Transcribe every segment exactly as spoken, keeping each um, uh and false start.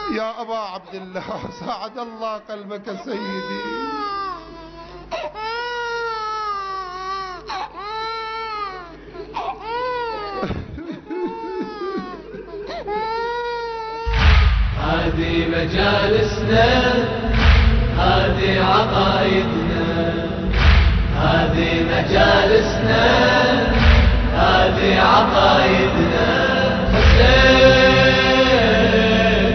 يا أبا عبد الله ساعد الله قلبك سيدي. هذه مجالسنا، هذه عقايدنا، هذه مجالسنا، هذه عقايدنا. حسين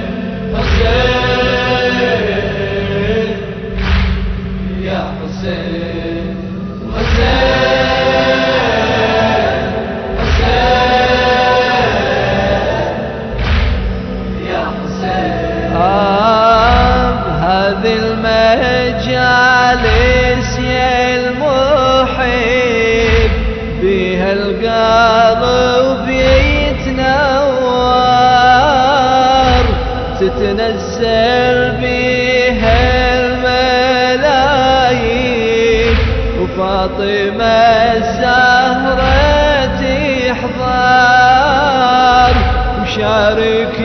حسين يا حسين حسين حسين يا حسين. آه هذه المجالس يا المحب بها القلب يتنور، تتنزل بها الملايين، وفاطمة الزهرة تحضر، وشارك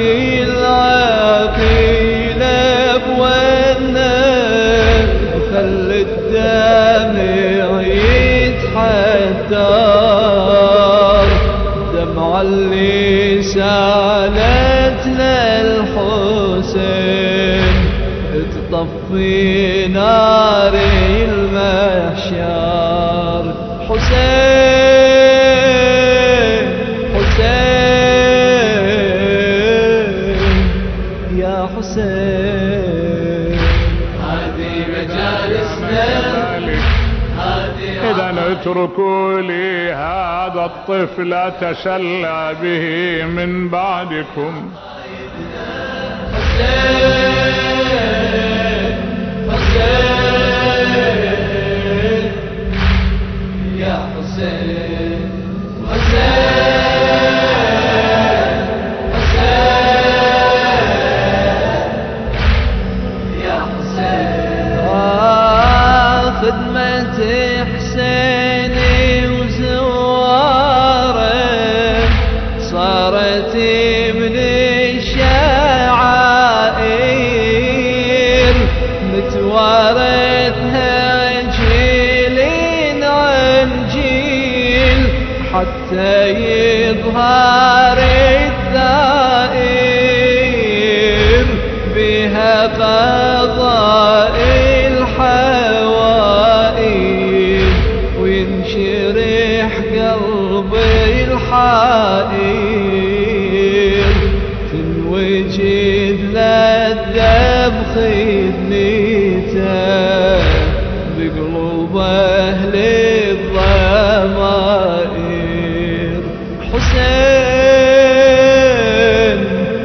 العقيلة بونا، وخلي الدمع يتحدر، دمع اللي سالت للحسين تطفي نار المحشر. حسين حسين يا حسين. هذه مجالسنا، إذا اتركوا لي هذا الطفل أتسلى به من بعدكم. حسين حسين يا حسين حسين حسين يا حسين. آه خدمة حسيني وزواره صارت من الشعائر، متوارثها جيل عن جيل، حتى يظهر الثائر بها قضاء الحوائج، وينشرح قلب الحائر، تنوجد للذب خدمته بقلوب أهل الضمائر. حسين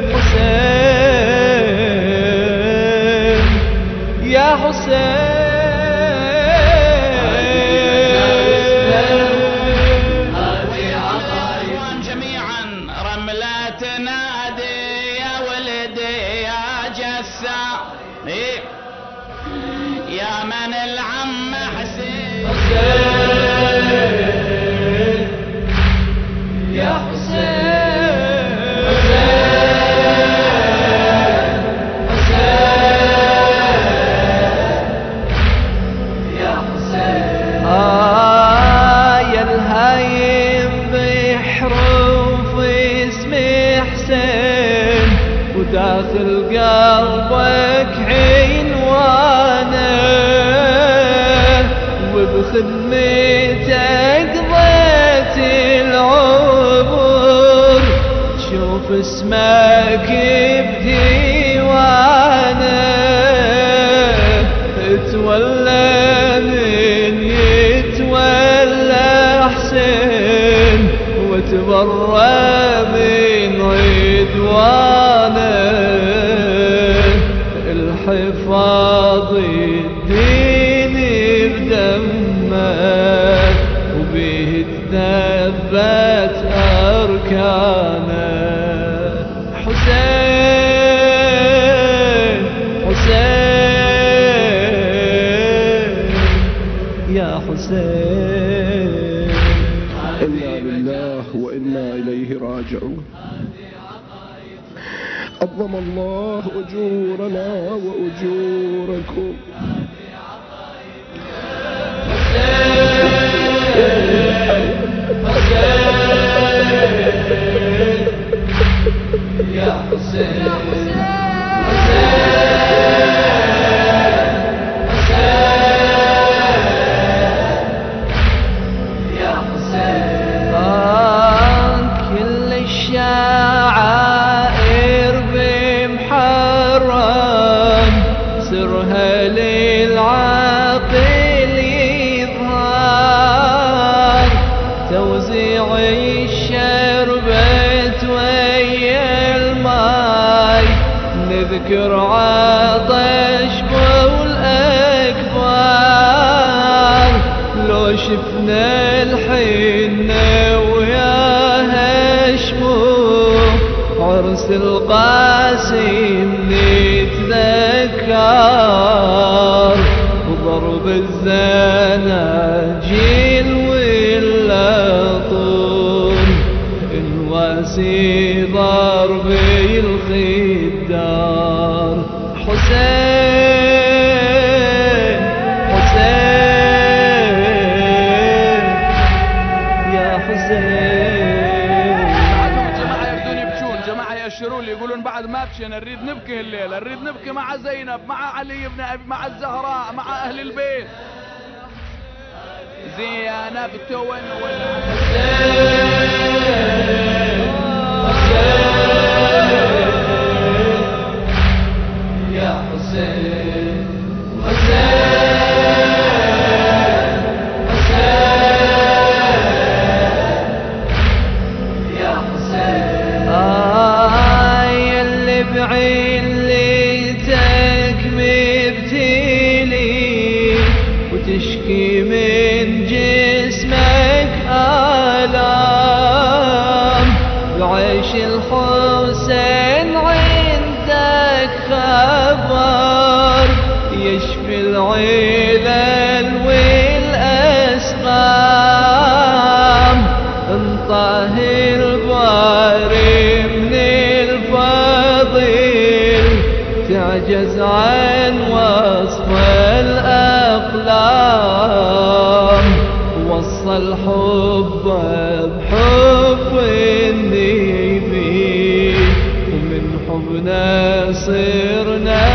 حسين يا حسين. يا من العم حسين حسين يا حسين حسين يا حسين. آه يا الهايم بحروف اسم حسين، وداخل قلبك عنوانه، وبخدمتك ضيت العبور، شوف اسمك بديوانه، تولى من يتولى حسين، وتبرى من عدوانه، الحفاظ الدين بدمك، وبه تثبت أركانه. حسين حسين يا حسين. إنا لله وإنا إليه راجعون. عظم الله أجورنا وأجوركم. يا حسين يا حسين كل الشعائر بمحرم سرها للعاقل يظهر توزيع الشربة ويا الماي نذكر عطش والأكبر لو شفنا الحنة وياها شموع عرس القاسم نتذكر وضرب الزناجيل واللطم الواسي ضرب الخدار. حسين حسين يا حسين. بعدهم جماعة يردون يبكون، جماعة يأشرون لي يقولون بعد ما بكينا نريد نبكي الليلة، نريد نبكي مع زينب مع علي بن أبي مع الزهراء مع أهل البيت. زينب تون يا حسين حسين حسين يا حسين. آه يلي بعلتك مبتلي وتشكي من جسمك آلام بعيش الحسين عندك خبر يشفي العلل والأسقام انطاه الباري من الفضيل تعجز عن وصف الأقلام وصى الحب بحب النبي ومن حبنا صرنا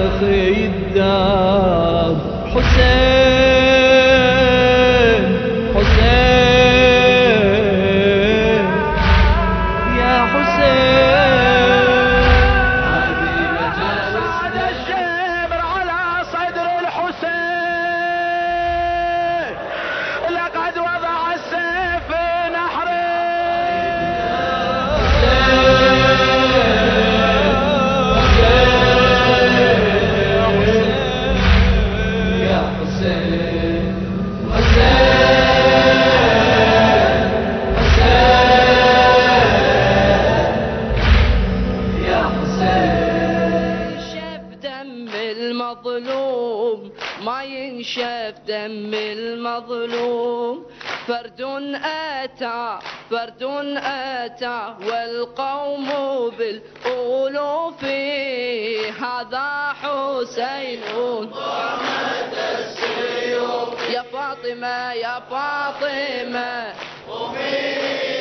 خدام. حسين حسين يا حسين. صعد الشبر على صدر الحسين لقد وضع السيف في نحره. يا حسين يا حسين. ينشف دم المظلوم ما ينشف دم المظلوم فرد أتى فرد أتى والقوم بالألوف هذا حسين يا فاطمة يا فاطمة